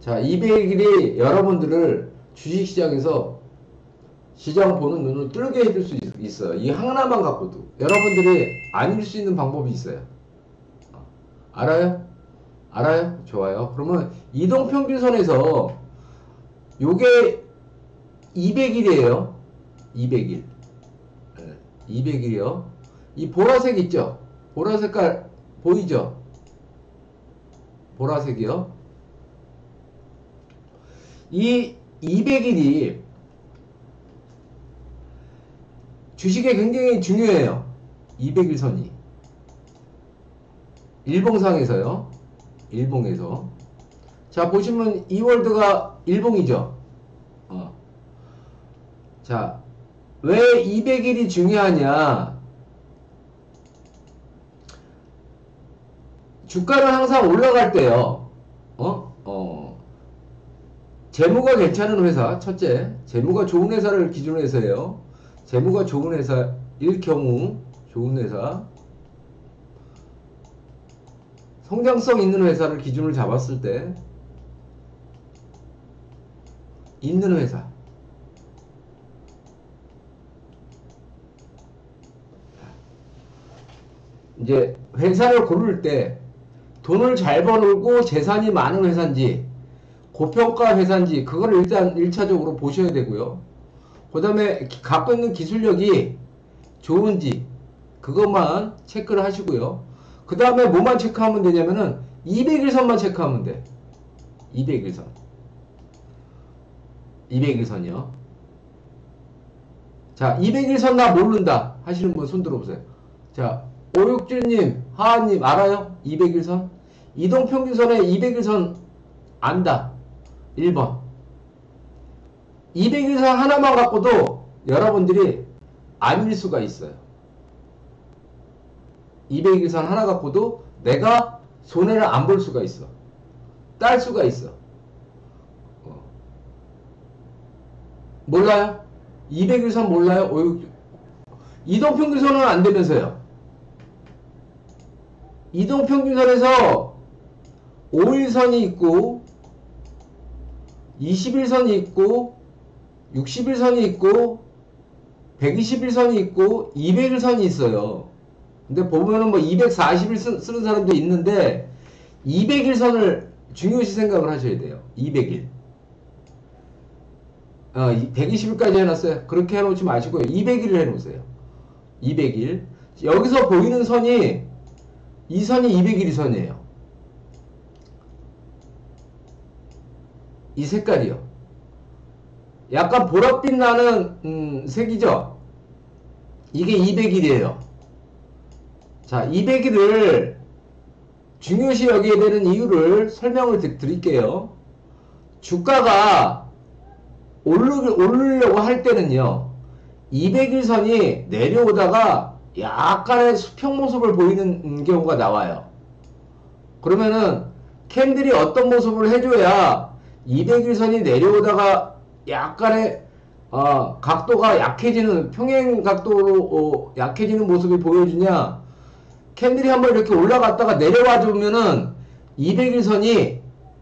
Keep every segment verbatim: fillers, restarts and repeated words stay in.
자, 이백 일이 여러분들을 주식시장에서 시장 보는 눈을 뜨게 해줄 수 있, 있어요. 이 하나만 갖고도. 여러분들이 아닐 수 있는 방법이 있어요. 알아요? 알아요? 좋아요. 그러면 이동평균선에서 요게 이백 일이에요. 이백 일. 네, 이백 일이요. 이 보라색 있죠? 보라색깔 보이죠? 보라색이요. 이 이백 일이 주식에 굉장히 중요해요. 이백 일 선이. 일봉상에서요. 일봉에서. 자, 보시면 이월드가 일봉이죠. 어. 자, 왜 이백 일이 중요하냐? 주가는 항상 올라갈 때요. 어? 어. 재무가 괜찮은 회사, 첫째. 재무가 좋은 회사를 기준으로 해서요. 재무가 좋은 회사일 경우, 좋은 회사. 성장성 있는 회사를 기준으로 잡았을 때, 있는 회사. 이제 회사를 고를 때 돈을 잘 벌고 재산이 많은 회사인지 고평가 회사인지 그걸 일단 일 차적으로 보셔야 되고요. 그 다음에 갖고 있는 기술력이 좋은지 그것만 체크를 하시고요. 그 다음에 뭐만 체크하면 되냐면은 이백 일 선만 체크하면 돼. 이백 일 선. 이백 일 선이요. 자, 이백 일 선 나 모른다 하시는 분 손 들어보세요. 자, 오육칠님, 하하님 알아요? 이백 일 선? 이동평균선에 이백 일 선 안다. 일 번. 이백 일 선 하나만 갖고도 여러분들이 아닐 수가 있어요. 이백 일 선 하나 갖고도 내가 손해를 안 볼 수가 있어. 딸 수가 있어. 어. 몰라요? 이백 일 선 몰라요? 오육칠. 이동평균선은 안 되면서요. 이동평균선에서 오 일 선이 있고 이십 일 선이 있고 육십 일 선이 있고 백이십 일 선이 있고 이백 일 선이 있어요. 근데 보면은 뭐 이백사십 일 쓰, 쓰는 사람도 있는데 이백 일 선을 중요시 생각을 하셔야 돼요. 이백 일. 어, 백이십 일까지 해놨어요. 그렇게 해놓지 마시고요. 이백 일을 해놓으세요. 이백 일. 여기서 보이는 선이 이 선이 이백 일 선이에요. 이 색깔이요. 약간 보랏빛 나는 음, 색이죠. 이게 이백 일이에요. 자, 이백 일을 중요시 여기게 되는 이유를 설명을 드릴게요. 주가가 오르, 오르려고 할 때는요, 이백 일 선이 내려오다가 약간의 수평 모습을 보이는 경우가 나와요. 그러면은 캔들이 어떤 모습을 해줘야 이백 일 선이 내려오다가 약간의 어, 각도가 약해지는 평행 각도로 어, 약해지는 모습이 보여주냐, 캔들이 한번 이렇게 올라갔다가 내려와 주면은 이백 일 선이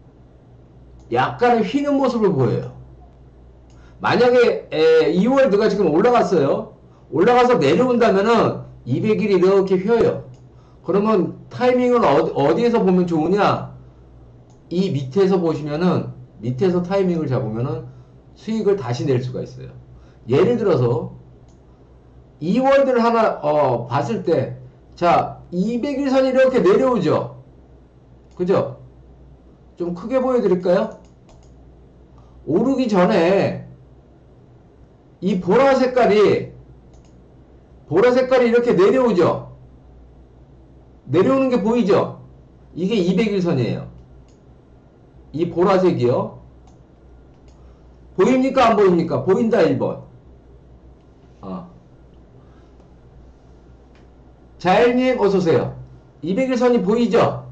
약간의 휘는 모습을 보여요. 만약에 에, 이월드가 지금 올라갔어요. 올라가서 내려온다면은 이백 일이 이렇게 휘어요. 그러면 타이밍은 어디, 어디에서 보면 좋으냐? 이 밑에서 보시면은, 밑에서 타이밍을 잡으면은 수익을 다시 낼 수가 있어요. 예를 들어서 이월드를 하나 어, 봤을 때, 자, 이백 일 선이 이렇게 내려오죠. 그죠? 좀 크게 보여드릴까요? 오르기 전에 이 보라 색깔이 보라 색깔이 이렇게 내려오죠. 내려오는 게 보이죠? 이게 이백 일 선이에요. 이 보라색이요. 보입니까? 안 보입니까? 보인다. 일 번. 어. 자일님 어서오세요. 이백 일 선이 보이죠?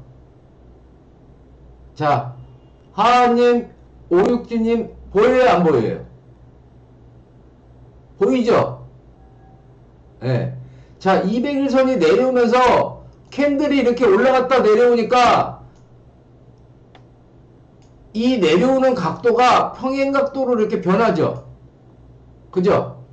자, 하하님, 오육지님 보여요? 안 보여요? 보이죠? 예. 네. 자, 이백 일 선이 내려오면서 캔들이 이렇게 올라갔다 내려오니까 이 내려오는 각도가 평행각도로 이렇게 변하죠. 그죠?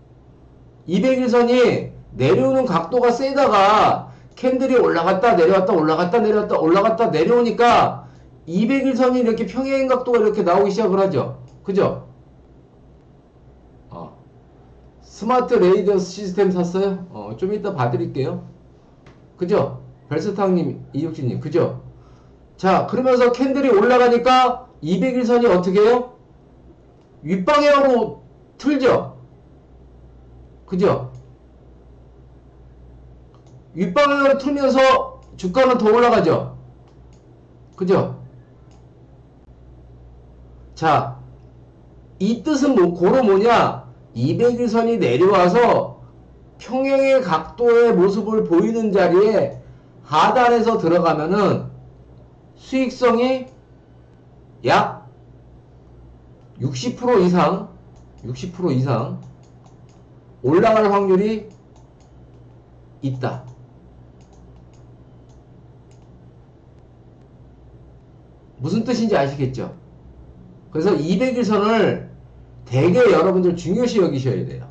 이백일선이 내려오는 각도가 세다가 캔들이 올라갔다 내려왔다 올라갔다 내려왔다 올라갔다 내려오니까 이백일선이 이렇게 평행각도가 이렇게 나오기 시작을 하죠. 그죠? 어. 스마트 레이더스 시스템 샀어요? 어, 좀 이따 봐드릴게요. 그죠? 별스탕님, 이육진님, 그죠? 자, 그러면서 캔들이 올라가니까 이백일선이 어떻게 해요? 윗방향으로 틀죠? 그죠? 윗방향으로 틀면서 주가는 더 올라가죠? 그죠? 자, 이 뜻은 뭐, 고로 뭐냐? 이백일선이 내려와서 평행의 각도의 모습을 보이는 자리에 하단에서 들어가면은 수익성이 약 육십 퍼센트 이상, 육십 퍼센트 이상 올라갈 확률이 있다. 무슨 뜻인지 아시겠죠? 그래서 이백일선을 되게 여러분들 중요시 여기셔야 돼요.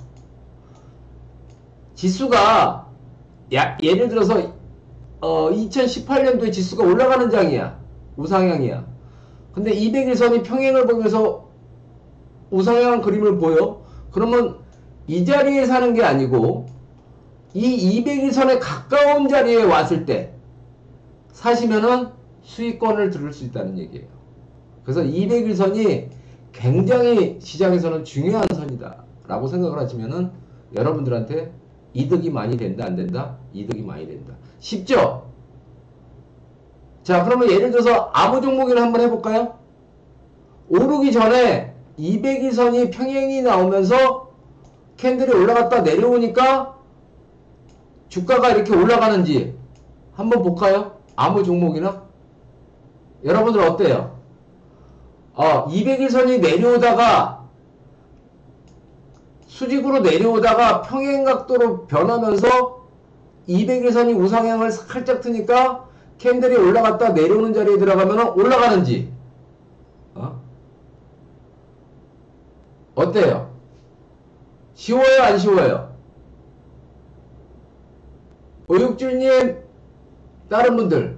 지수가 야, 예를 들어서 어, 이천십팔 년도에 지수가 올라가는 장이야. 우상향이야. 근데 이백일선이 평행을 보면서 우상향 그림을 보여? 그러면 이 자리에 사는 게 아니고 이 이백일선에 가까운 자리에 왔을 때 사시면은 수익권을 들을 수 있다는 얘기예요. 그래서 이백일선이 굉장히 시장에서는 중요한 선이다 라고 생각을 하시면은 여러분들한테 이득이 많이 된다 안 된다? 이득이 많이 된다. 쉽죠? 자, 그러면 예를 들어서 아무 종목이나 한번 해볼까요? 오르기 전에 이백일선이 평행이 나오면서 캔들이 올라갔다 내려오니까 주가가 이렇게 올라가는지 한번 볼까요? 아무 종목이나? 여러분들 어때요? 어, 이백일선이 내려오다가 수직으로 내려오다가 평행각도로 변하면서 이백일선이 우상향을 살짝 트니까 캔들이 올라갔다 내려오는 자리에 들어가면 올라가는지 어? 어때요? 쉬워요? 안 쉬워요? 오육주님, 다른 분들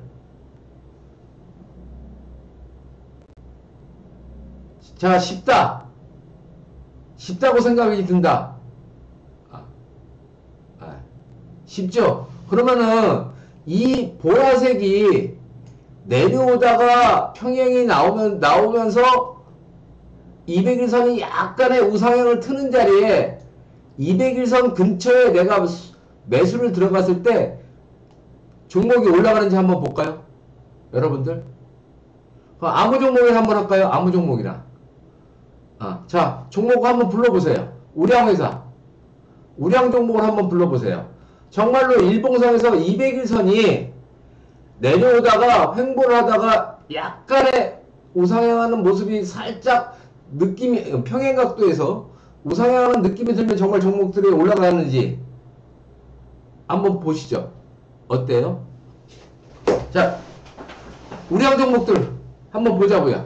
자, 쉽다 쉽다고 생각이 든다. 아, 아, 쉽죠? 그러면은 이 보라색이 내려오다가 평행이 나오면, 나오면서 이백일선이 약간의 우상향을 트는 자리에 이백일선 근처에 내가 매수를 들어갔을 때 종목이 올라가는지 한번 볼까요? 여러분들? 아무 종목이나 한번 할까요? 아무 종목이나. 아, 자, 종목 한번 불러보세요. 우량회사. 우량 종목을 한번 불러보세요. 정말로 일봉상에서 이백일선이 내려오다가 횡보를 하다가 약간의 우상향하는 모습이 살짝 느낌이 평행각도에서 우상향하는 느낌이 들면 정말 종목들이 올라가는지 한번 보시죠. 어때요? 자, 우량 종목들 한번 보자고요.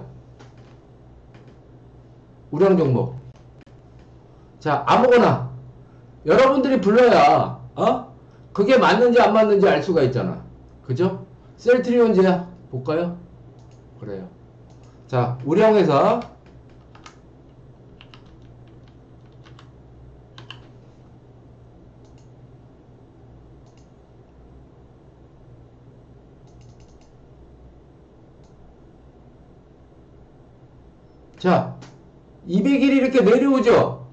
우량 종목. 자, 아무거나 여러분들이 불러야 어? 그게 맞는지 안 맞는지 알 수가 있잖아. 그죠? 셀트리온제야 볼까요? 그래요. 자, 우량회사. 자, 이백일이 이렇게 내려오죠?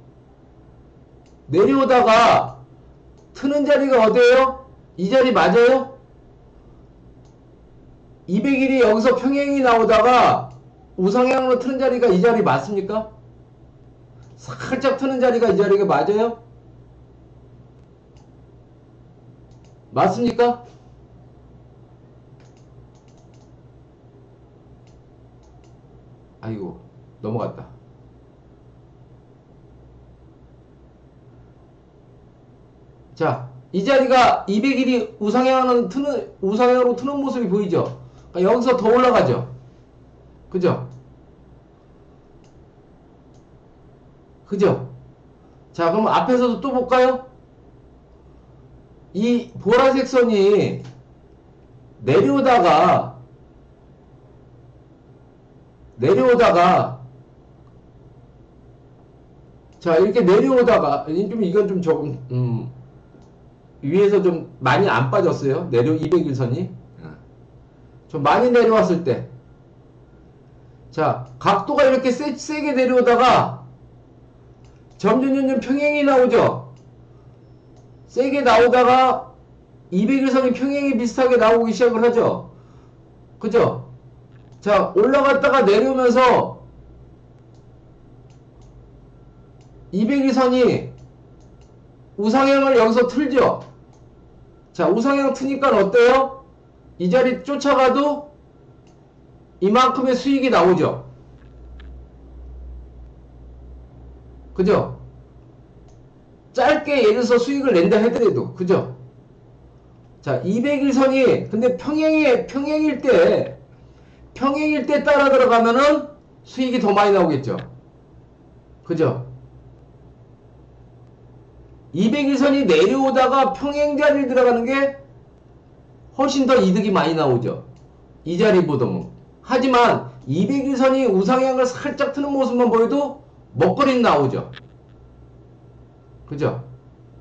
내려오다가 트는 자리가 어디예요? 이 자리 맞아요? 이백일이 여기서 평행이 나오다가 우상향으로 트는 자리가 이 자리 맞습니까? 살짝 트는 자리가 이 자리가 맞아요? 맞습니까? 아이고, 넘어갔다. 자, 이 자리가 이백일이 우상향하는 트는, 우상향으로 트는 모습이 보이죠? 그러니까 여기서 더 올라가죠? 그죠? 그죠? 자, 그럼 앞에서도 또 볼까요? 이 보라색 선이 내려오다가 내려오다가 자, 이렇게 내려오다가 좀 이건 좀 조금 음, 위에서 좀 많이 안 빠졌어요. 내려 이백 일 선이 좀 많이 내려왔을 때, 자, 각도가 이렇게 세, 세게 내려오다가 점점 점점 평행이 나오죠. 세게 나오다가 이백 일 선이 평행이 비슷하게 나오기 시작을 하죠. 그죠? 자, 올라갔다가 내려오면서 이백 일 선이 우상향을 여기서 틀죠. 자, 우상향 트니까 어때요? 이 자리 쫓아가도 이만큼의 수익이 나오죠. 그죠? 짧게 예를 들어서 수익을 낸다 해더라도, 그죠? 자, 이백 일 선이 근데 평행이 평행일 때 평행일 때 따라 들어가면은 수익이 더 많이 나오겠죠. 그죠? 이백 일 선이 내려오다가 평행 자리에 들어가는 게 훨씬 더 이득이 많이 나오죠. 이 자리보다는. 하지만 이백 일 선이 우상향을 살짝 트는 모습만 보여도 먹거리는 나오죠. 그죠?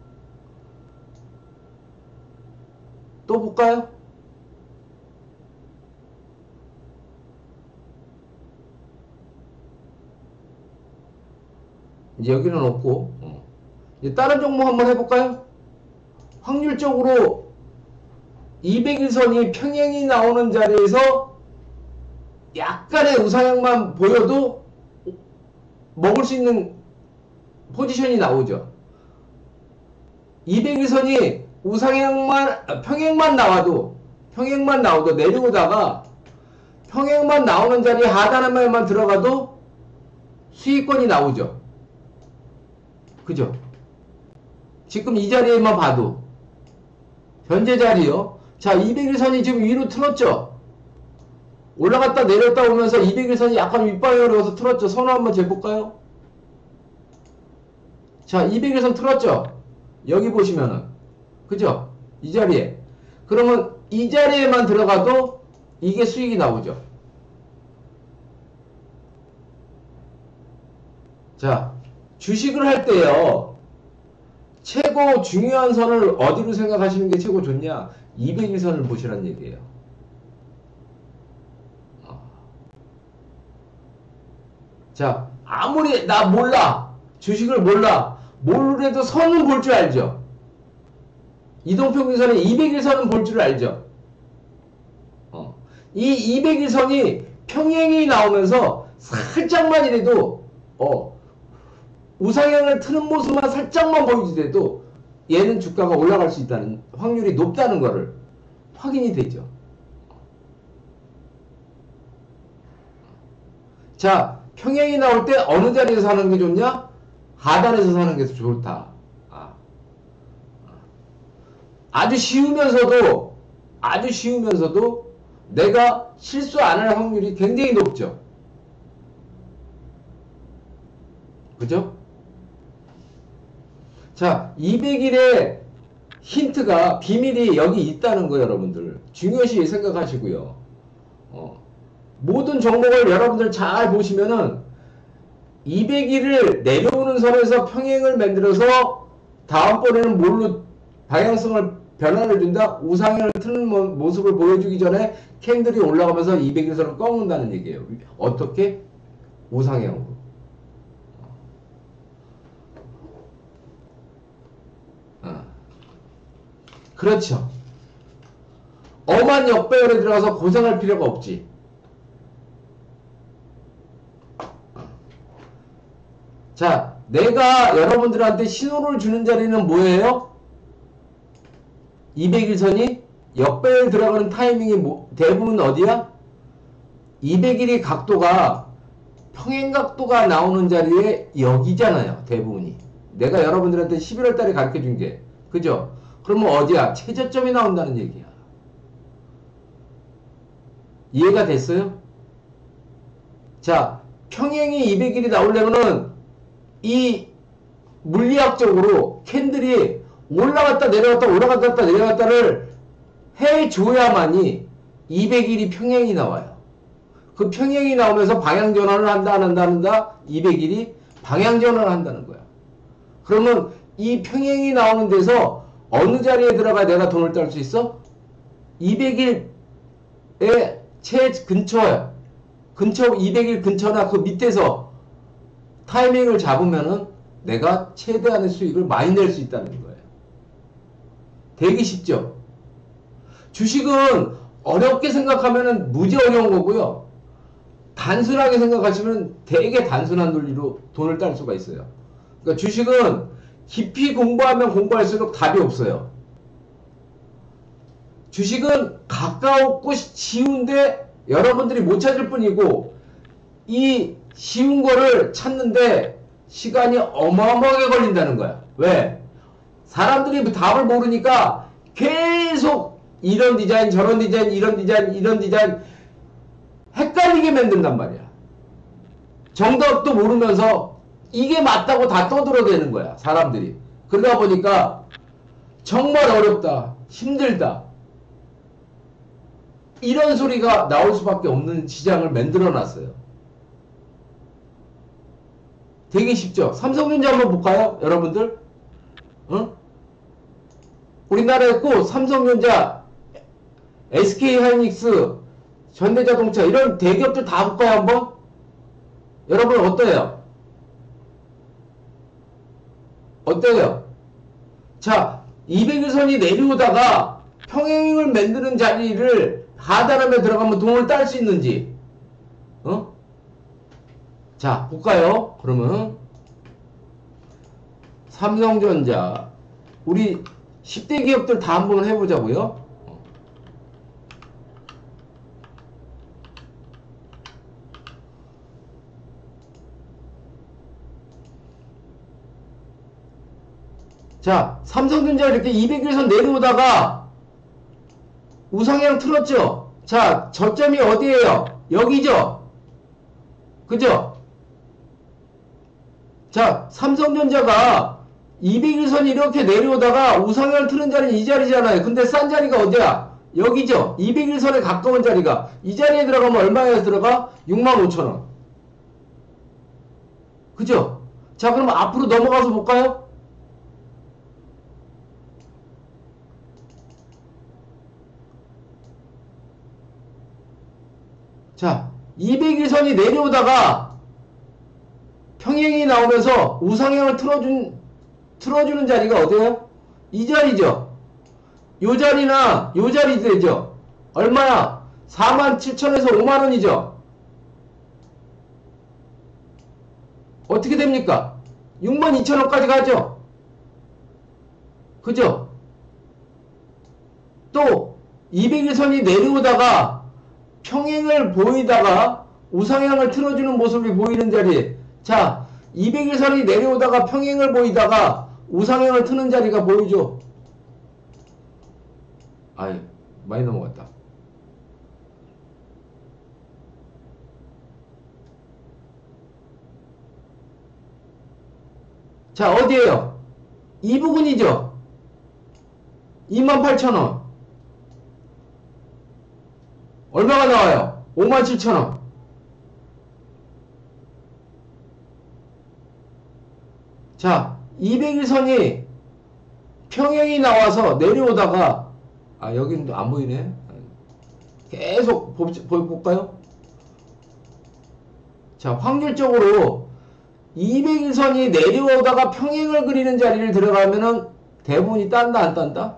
또 볼까요? 이제 여기는 없고, 어. 이제 다른 종목 한번 해볼까요? 확률적으로 이백 일 선이 평행이 나오는 자리에서 약간의 우상향만 보여도 먹을 수 있는 포지션이 나오죠. 이백 일 선이 우상향만, 평행만 나와도, 평행만 나와도 내려오다가 평행만 나오는 자리에 하단에만 들어가도 수익권이 나오죠. 그죠? 지금 이 자리에만 봐도 현재 자리요. 자, 이백 일 선이 지금 위로 틀었죠. 올라갔다 내렸다 오면서 이백 일 선이 약간 윗방향으로 가서 틀었죠. 선호 한번 재볼까요? 자, 이백 일 선 틀었죠. 여기 보시면은, 그죠? 이 자리에. 그러면 이 자리에만 들어가도 이게 수익이 나오죠. 자, 주식을 할 때요, 최고 중요한 선을 어디로 생각하시는 게 최고 좋냐? 이백 일 선을 보시란 얘기예요. 자, 아무리 나 몰라, 주식을 몰라, 모르래도 선은 볼 줄 알죠. 이동평균선의 이백 일 선은 볼 줄 알죠. 어. 이 이백 일 선이 평행이 나오면서 살짝만이라도 어, 우상향을 트는 모습만 살짝만 보이더라도 얘는 주가가 올라갈 수 있다는 확률이 높다는 거를 확인이 되죠. 자, 평행이 나올 때 어느 자리에서 사는 게 좋냐? 하단에서 사는 게 좋다. 아. 아주 쉬우면서도 아주 쉬우면서도 내가 실수 안 할 확률이 굉장히 높죠. 그죠? 자, 이백 일의 힌트가, 비밀이 여기 있다는 거예요, 여러분들. 중요시 생각하시고요. 어. 모든 종목을 여러분들 잘 보시면은 이백 일을 내려오는 선에서 평행을 만들어서 다음번에는 뭘로 방향성을 변화를 준다? 우상향을 트는 모습을 보여주기 전에 캔들이 올라가면서 이백 일 선을 꺾는다는 얘기예요. 어떻게? 우상향으로. 어. 그렇죠. 엄한 역배열에 들어가서 고생할 필요가 없지. 자, 내가 여러분들한테 신호를 주는 자리는 뭐예요? 이백 일 선이 역배열 들어가는 타이밍이 뭐, 대부분 어디야? 이백 일이 각도가 평행각도가 나오는 자리에 여기잖아요. 대부분이. 내가 여러분들한테 십일월 달에 가르쳐준 게. 그죠? 그러면 어디야? 최저점이 나온다는 얘기야. 이해가 됐어요? 자, 평행이 이백 일이 나오려면은 이 물리학적으로 캔들이 올라갔다 내려갔다 올라갔다 내려갔다를 해줘야만이 이백 일이 평행이 나와요. 그 평행이 나오면서 방향전환을 한다 안 한다 한다 이백 일이 방향전환을 한다는 거야. 그러면 이 평행이 나오는 데서 어느 자리에 들어가야 내가 돈을 딸 수 있어? 이백 일의 최 근처에 근처 이백 일 근처나 그 밑에서 타이밍을 잡으면은 내가 최대한의 수익을 많이 낼 수 있다는 거예요. 되게 쉽죠? 주식은 어렵게 생각하면은 무지 어려운 거고요. 단순하게 생각하시면 되게 단순한 논리로 돈을 딸 수가 있어요. 그러니까 주식은 깊이 공부하면 공부할수록 답이 없어요. 주식은 가까웠고 쉬운데 여러분들이 못 찾을 뿐이고, 이 쉬운 거를 찾는데 시간이 어마어마하게 걸린다는 거야. 왜? 사람들이 답을 모르니까 계속 이런 디자인 저런 디자인 이런 디자인 이런 디자인 헷갈리게 만든단 말이야. 정답도 모르면서 이게 맞다고 다 떠들어대는 거야, 사람들이. 그러다 보니까 정말 어렵다, 힘들다, 이런 소리가 나올 수밖에 없는 시장을 만들어 놨어요. 되게 쉽죠? 삼성전자 한번 볼까요, 여러분들? 응? 우리나라에 꼭 삼성전자, 에스케이하이닉스, 현대자동차 이런 대기업들 다 볼까요, 한번? 여러분 어때요? 어때요? 자, 이백 일선이 내려오다가 평행을 만드는 자리를 하단함에 들어가면 돈을 딸 수 있는지, 어? 자, 볼까요? 그러면 삼성전자, 우리 십 대 기업들 다 한번 해보자고요. 자, 삼성전자 이렇게 이백 일선 내려오다가 우상향 틀었죠? 자, 저점이 어디예요? 여기죠? 그죠? 자, 삼성전자가 이백 일선이 이렇게 내려오다가 우상향 틀은 자리는 이 자리잖아요. 근데 싼 자리가 어디야? 여기죠? 이백 일선에 가까운 자리가. 이 자리에 들어가면 얼마에 들어가? 육만 오천 원. 그죠? 자, 그럼 앞으로 넘어가서 볼까요? 자, 이백 일선이 내려오다가 평행이 나오면서 우상향을 틀어준, 틀어주는 자리가 어디예요? 이 자리죠. 요 자리나 요 자리 되죠. 얼마야? 사만 칠천에서 오만 원이죠. 어떻게 됩니까? 육만 이천 원까지 가죠. 그죠? 또 이백 일선이 내려오다가 평행을 보이다가 우상향을 틀어주는 모습이 보이는 자리. 자, 이백 일선이 내려오다가 평행을 보이다가 우상향을 트는 자리가 보이죠. 아이, 많이 넘어갔다. 자, 어디에요? 이 부분이죠. 이만 팔천 원. 얼마가 나와요? 오만 칠천 원. 자, 이백 일선이 평행이 나와서 내려오다가, 아, 여기는 안 보이네. 계속 보, 보, 볼까요? 자, 확률적으로 이백 일선이 내려오다가 평행을 그리는 자리를 들어가면은 대부분이 딴다, 안 딴다?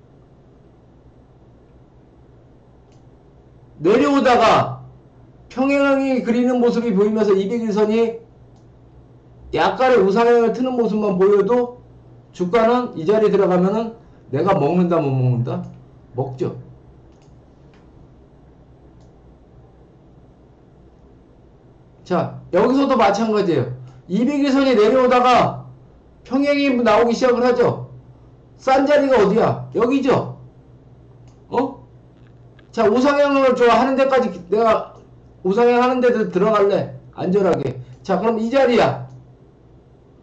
내려오다가 평행이 그리는 모습이 보이면서 이백 일선이 약간의 우상향을 트는 모습만 보여도 주가는 이 자리에 들어가면은 내가 먹는다, 못 먹는다? 먹죠. 자, 여기서도 마찬가지예요. 이백 일선이 내려오다가 평행이 나오기 시작을 하죠. 싼 자리가 어디야? 여기죠. 어? 자, 우상향을 좋아하는 데까지 내가 우상향 하는 데도 들어갈래. 안전하게. 자, 그럼 이 자리야.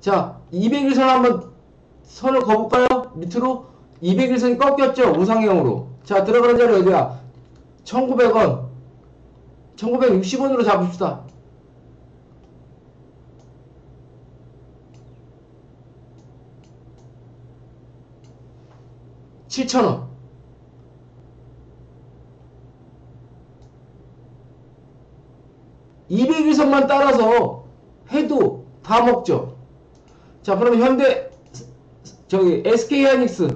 자, 이백일 선 한번 선을 그어볼까요? 밑으로. 이백일 선이 꺾였죠? 우상향으로. 자, 들어가는 자리 어디야? 천구백 원. 천구백육십 원으로 잡읍시다. 칠천 원. 이백일 선만 따라서 해도 다 먹죠. 자, 그러면 현대, 저기, 에스케이하이닉스.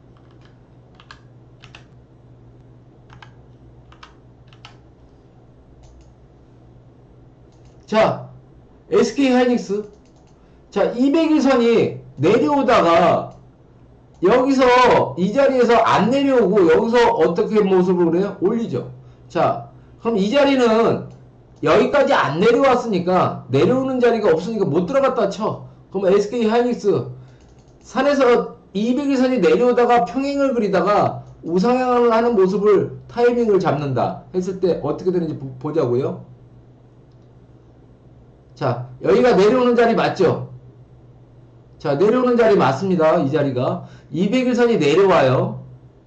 자, 에스케이하이닉스. 자, 이백일 선이 내려오다가 여기서 이 자리에서 안 내려오고 여기서 어떻게 모습을 그래요? 올리죠. 자, 그럼 이 자리는 여기까지 안 내려왔으니까 내려오는 자리가 없으니까 못 들어갔다 쳐. 그럼 에스케이하이닉스 산에서 이백일 선이 내려오다가 평행을 그리다가 우상향을 하는 모습을 타이밍을 잡는다 했을 때 어떻게 되는지 보, 보자고요. 자, 여기가 내려오는 자리 맞죠? 자, 내려오는 자리 맞습니다. 이 자리가 이백일 선이 내려와요.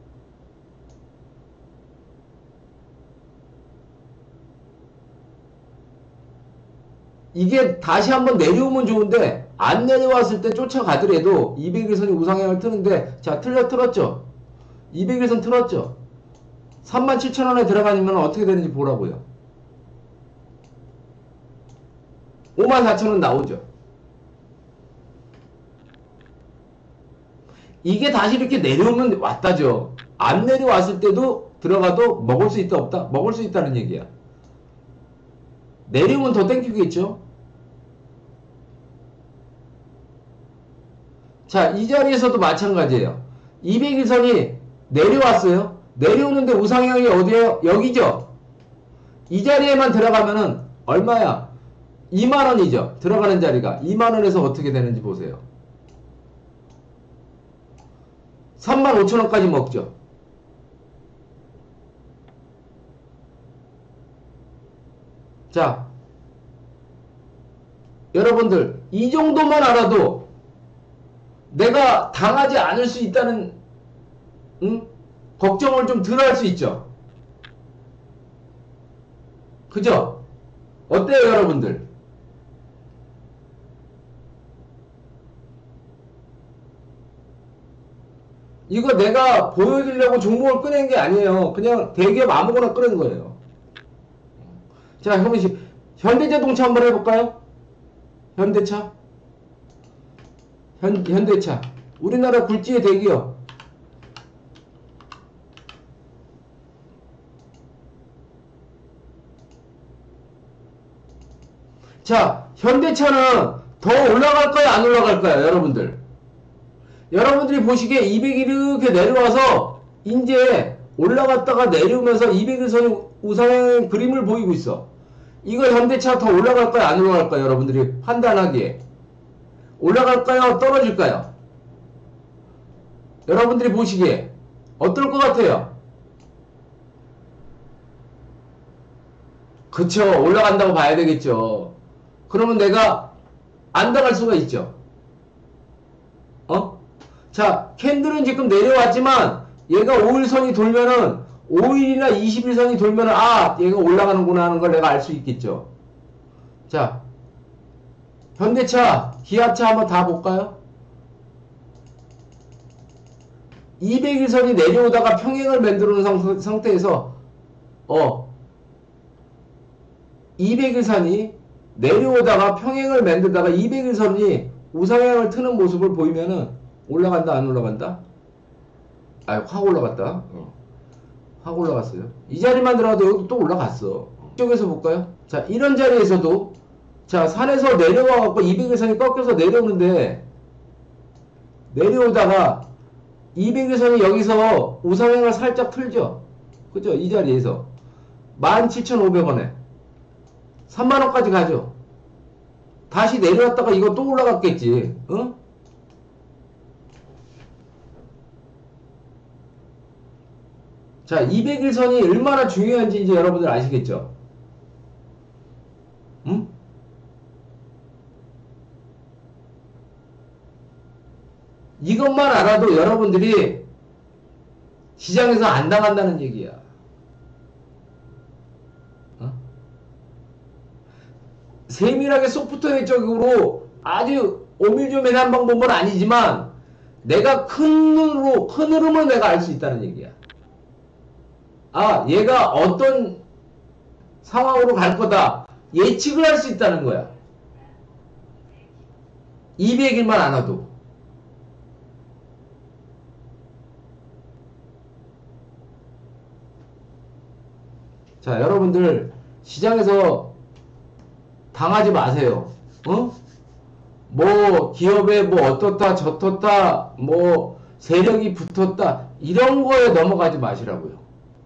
이게 다시 한번 내려오면 좋은데 안 내려왔을 때 쫓아가더라도 이백일 선이 우상향을 트는데, 자, 틀려 틀었죠? 이백일 선 틀었죠? 삼만 칠천 원에 들어가면 어떻게 되는지 보라고요. 오만 사천 원 나오죠. 이게 다시 이렇게 내려오면 왔다죠. 안 내려왔을 때도 들어가도 먹을 수 있다 없다? 먹을 수 있다는 얘기야. 내려오면 더 땡기겠죠. 자, 이 자리에서도 마찬가지예요. 이백일 선이 내려왔어요. 내려오는데 우상향이 어디에요? 여기죠. 이 자리에만 들어가면은 얼마야? 이만 원이죠. 들어가는 자리가 이만 원에서 어떻게 되는지 보세요. 삼만 오천 원까지 먹죠. 자, 여러분들 이 정도만 알아도 내가 당하지 않을 수 있다는, 응? 걱정을 좀 덜 할 수 있죠. 그죠? 어때요, 여러분들? 이거 내가 보여드리려고 종목을 꺼낸 게 아니에요. 그냥 대기업 아무거나 꺼낸 거예요. 자, 그럼 현대자동차 한번 해볼까요? 현대차. 현, 현대차. 우리나라 굴지의 대기업. 자, 현대차는 더 올라갈까요? 안 올라갈까요? 여러분들. 여러분들이 보시기에 이백이 이렇게 내려와서 이제 올라갔다가 내려오면서 이백일 선이 우상향 그림을 보이고 있어. 이거 현대차 더 올라갈까요? 안 올라갈까요? 여러분들이 판단하기에. 올라갈까요? 떨어질까요? 여러분들이 보시기에 어떨 것 같아요? 그쵸, 올라간다고 봐야 되겠죠. 그러면 내가 안 당할 수가 있죠. 어? 자, 캔들은 지금 내려왔지만 얘가 오 일선이 돌면은 오 일이나 이십 일선이 돌면은 아, 얘가 올라가는구나 하는 걸 내가 알 수 있겠죠. 자, 현대차, 기아차 한번 다 볼까요? 이백 일선이 내려오다가 평행을 만들어 놓은 상태에서 어 이백 일선이 내려오다가 평행을 만들다가 이백 일선이 우상향을 트는 모습을 보이면은 올라간다 안 올라간다? 아, 확 올라갔다. 어. 확 올라갔어요. 이 자리만 들어가도 여기 또 올라갔어. 이쪽에서 볼까요? 자, 이런 자리에서도 자, 산에서 내려와갖고 이백 일선이 꺾여서 내려오는데 내려오다가 이백 일선이 여기서 우상향을 살짝 틀죠. 그죠? 이 자리에서 만 칠천오백 원에 삼만 원까지 가죠. 다시 내려왔다가 이거 또 올라갔겠지. 응? 자, 이백 일선이 얼마나 중요한지 이제 여러분들 아시겠죠? 응? 이것만 알아도 여러분들이 시장에서 안 당한다는 얘기야. 어? 세밀하게 소프트웨어적으로 아주 오밀조밀한 방법은 아니지만 내가 큰 눈으로, 큰 흐름을 내가 알 수 있다는 얘기야. 아, 얘가 어떤 상황으로 갈 거다. 예측을 할 수 있다는 거야. 이백 일만 안 와도. 자, 여러분들 시장에서 당하지 마세요. 어? 뭐 기업에 뭐 어떻다 저떻다 뭐 세력이 붙었다 이런 거에 넘어가지 마시라고요.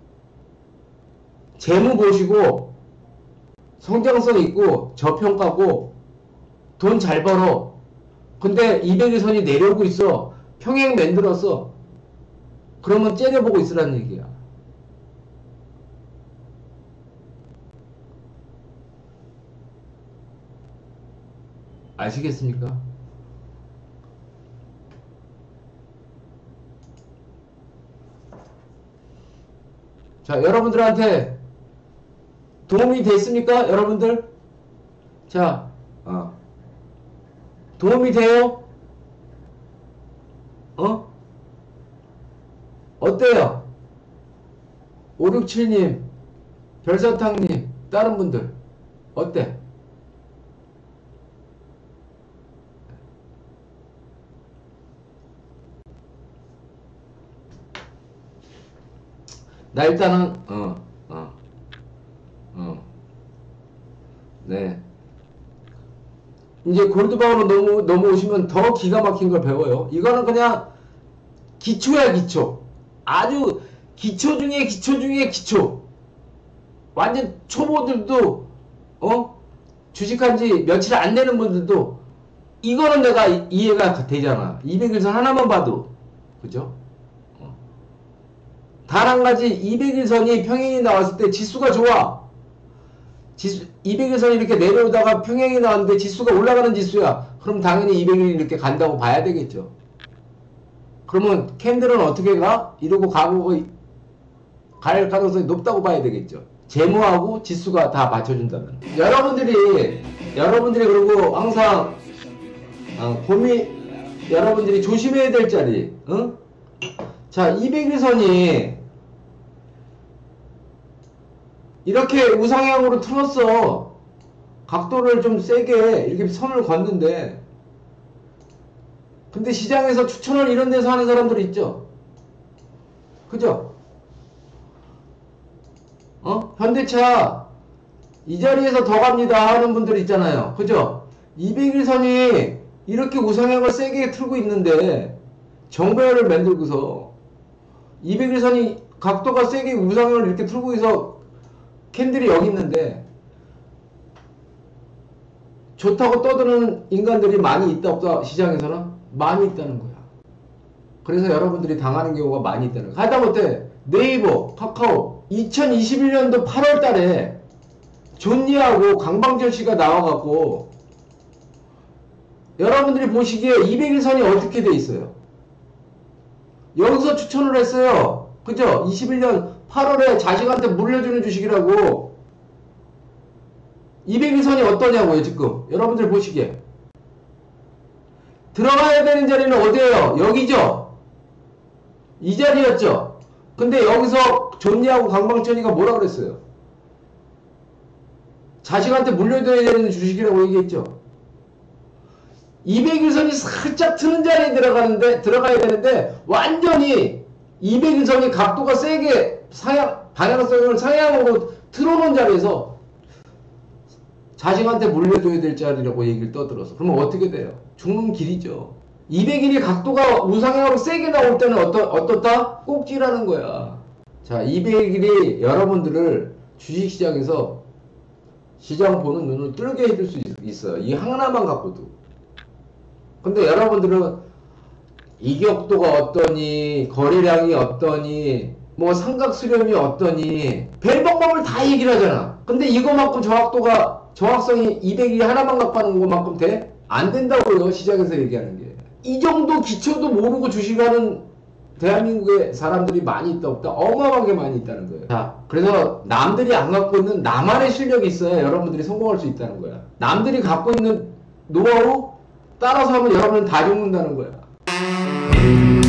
재무 보시고 성장성 있고 저평가고 돈 잘 벌어. 근데 이백 일 선이 내려오고 있어. 평행 만들었어. 그러면 째려보고 있으라는 얘기야. 아시겠습니까? 자, 여러분들한테 도움이 됐습니까? 여러분들? 자, 어. 도움이 돼요? 어? 어때요? 오육칠 님, 별사탕님, 다른 분들, 어때? 나 일단은 어, 어, 어, 네. 이제 골드바우로 넘어, 넘어오시면 더 기가 막힌 걸 배워요. 이거는 그냥 기초야, 기초. 아주 기초 중에 기초 중에 기초. 완전 초보들도, 어? 주식한 지 며칠 안 되는 분들도 이거는 내가 이- 이해가 되잖아. 이백 일선 하나만 봐도. 그죠? 단 한 가지 이백 일선이 평행이 나왔을 때 지수가 좋아. 지수, 이백 일선이 이렇게 내려오다가 평행이 나왔는데 지수가 올라가는 지수야. 그럼 당연히 이백 일이 이렇게 간다고 봐야 되겠죠. 그러면 캔들은 어떻게 가? 이러고 가고 갈 가능성이 높다고 봐야 되겠죠. 재무하고 지수가 다 맞춰준다면. 여러분들이 여러분들이 그리고 항상 어, 고민 여러분들이 조심해야 될 자리. 응? 자, 이백 일선이 이렇게 우상향으로 틀었어. 각도를 좀 세게 이렇게 선을 걷는데, 근데 시장에서 추천을 이런 데서 하는 사람들이 있죠. 그죠? 어? 현대차 이 자리에서 더 갑니다 하는 분들 있잖아요. 그죠? 이백 일선이 이렇게 우상향을 세게 틀고 있는데 정배열을 만들고서 이백 일선이 각도가 세게 우상향을 이렇게 틀고 있어 캔들이 여기 있는데 좋다고 떠드는 인간들이 많이 있다 없다 시장에서는? 많이 있다는 거야. 그래서 여러분들이 당하는 경우가 많이 있다는 거야. 하다못해 네이버, 카카오 이천이십일 년도 팔월 달에 존니하고 강방철 씨가 나와갖고 여러분들이 보시기에 이백 일선이 어떻게 돼 있어요? 여기서 추천을 했어요. 그죠? 이십일 년 팔월에 자식한테 물려주는 주식이라고. 이백 일선이 어떠냐고요 지금 여러분들 보시기에. 들어가야 되는 자리는 어디예요? 여기죠? 이 자리였죠? 근데 여기서 존니하고 강방천이가 뭐라 그랬어요? 자식한테 물려줘야 되는 주식이라고 얘기했죠? 이백 일선이 살짝 트는 자리에 들어가는데, 들어가야 되는데, 완전히 이백 일선이 각도가 세게 상향, 방향성을 상향으로 틀어놓은 자리에서 자식한테 물려줘야 될 자리라고 얘기를 떠들어서. 그러면 어떻게 돼요? 죽는 길이죠. 이백 일이 각도가 우상향으로 세게 나올 때는 어떠, 어떻다? 꼭지라는 거야. 자, 이백 일이 여러분들을 주식시장에서 시장 보는 눈을 뜨게 해줄 수 있어요. 이 하나만 갖고도. 근데 여러분들은 이격도가 어떠니, 거래량이 어떠니, 뭐 삼각수렴이 어떠니, 별 방법을 다 얘기를 하잖아. 근데 이거만큼 정확도가, 정확성이 이백 일 하나만 갖고 하는 것만큼 돼? 안 된다고요, 시장에서 얘기하는 게. 이 정도 기초도 모르고 주식하는 대한민국의 사람들이 많이 있다 없다? 어마어마하게 많이 있다는 거예요. 자, 그래서 남들이 안 갖고 있는 나만의 실력이 있어야 여러분들이 성공할 수 있다는 거야. 남들이 갖고 있는 노하우 따라서 하면 여러분은 다 죽는다는 거야.